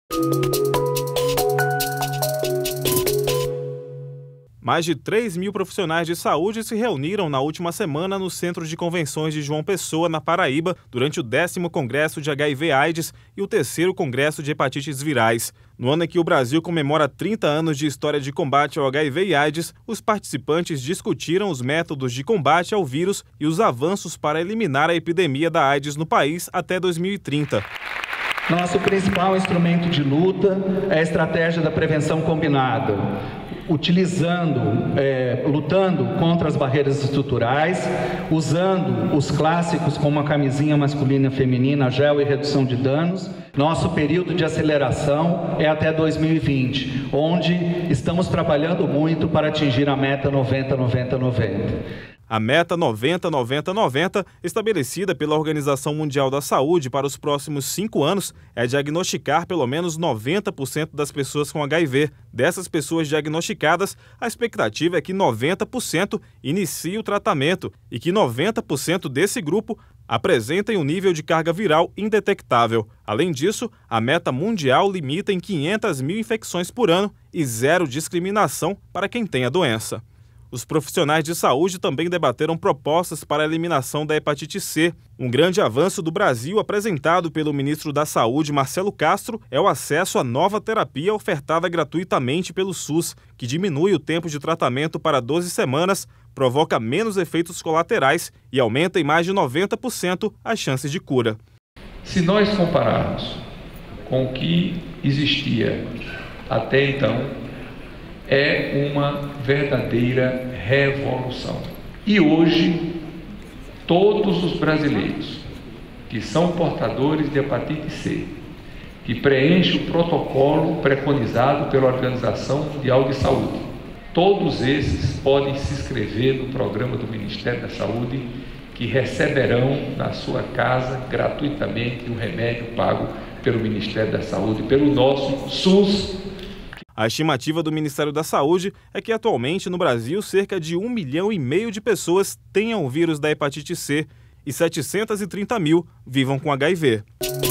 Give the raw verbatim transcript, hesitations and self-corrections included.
Mais de três mil profissionais de saúde se reuniram na última semana no Centro de Convenções de João Pessoa, na Paraíba, durante o décimo Congresso de H I V AIDS e o terceiro Congresso de Hepatites Virais. No ano em que o Brasil comemora trinta anos de história de combate ao H I V e AIDS, os participantes discutiram os métodos de combate ao vírus e os avanços para eliminar a epidemia da AIDS no país até dois mil e trinta. Nosso principal instrumento de luta é a estratégia da prevenção combinada, utilizando, é, lutando contra as barreiras estruturais, usando os clássicos como a camisinha masculina e feminina, gel e redução de danos. Nosso período de aceleração é até dois mil e vinte, onde estamos trabalhando muito para atingir a meta noventa noventa noventa. A meta noventa noventa noventa, estabelecida pela Organização Mundial da Saúde para os próximos cinco anos, é diagnosticar pelo menos noventa por cento das pessoas com H I V. Dessas pessoas diagnosticadas, a expectativa é que noventa por cento iniciem o tratamento e que noventa por cento desse grupo apresentem um nível de carga viral indetectável. Além disso, a meta mundial limita em quinhentas mil infecções por ano e zero discriminação para quem tem a doença. Os profissionais de saúde também debateram propostas para a eliminação da hepatite C. Um grande avanço do Brasil apresentado pelo ministro da Saúde, Marcelo Castro, é o acesso à nova terapia ofertada gratuitamente pelo SUS, que diminui o tempo de tratamento para doze semanas, provoca menos efeitos colaterais e aumenta em mais de noventa por cento as chances de cura. Se nós compararmos com o que existia até então, é uma verdadeira revolução. E hoje, todos os brasileiros que são portadores de hepatite C, que preenchem o protocolo preconizado pela Organização Mundial de Saúde, todos esses podem se inscrever no programa do Ministério da Saúde, que receberão na sua casa gratuitamente um remédio pago pelo Ministério da Saúde, pelo nosso SUS. A estimativa do Ministério da Saúde é que atualmente no Brasil cerca de um milhão e meio de pessoas tenham o vírus da hepatite C e setecentos e trinta mil vivam com H I V.